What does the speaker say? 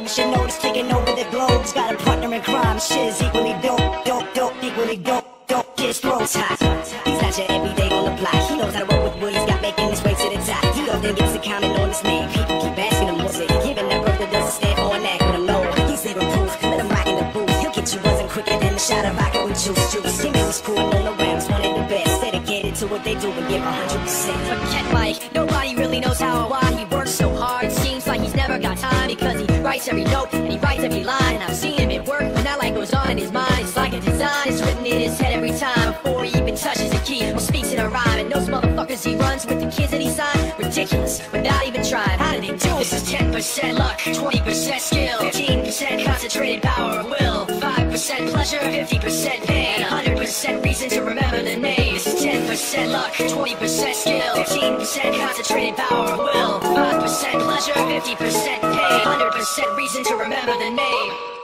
should notice, taking over the globe. He's got a partner in crime, shit is equally dope, equally dope. His throat's hot. He's not your everyday on the block. He knows how to work with what he's got, making his way to the top. He often gets a comment on his name. People keep asking him what's it. Giving that birth that doesn't stand for an act with him. No, he's living proof. Let him rock in the booth. He'll get you buzzing quicker than a shot of vodka with juice. He makes us cool and all around. He's one of the best. Dedicated to what they do and give 100%. Forget Mike. Nobody really knows how or why he works so hard. It seems like he's never got time because he writes every note and he writes every line. And I've seen him at work when that light goes on in his mind. It's like a design. It's written in his head every time before he even touches a key or speaks in a rhyme. And those motherfuckers he runs with the kids that he signed, ridiculous, without even trying. How did they do it? This is 10% luck, 20% skill, 15% concentrated power of will, 5% pleasure, 50% pain, 100% reason to remember the name. This is 10% luck, 20% skill, 15% concentrated power of will, 5% pleasure, 50% pain, 100% reason to remember the name.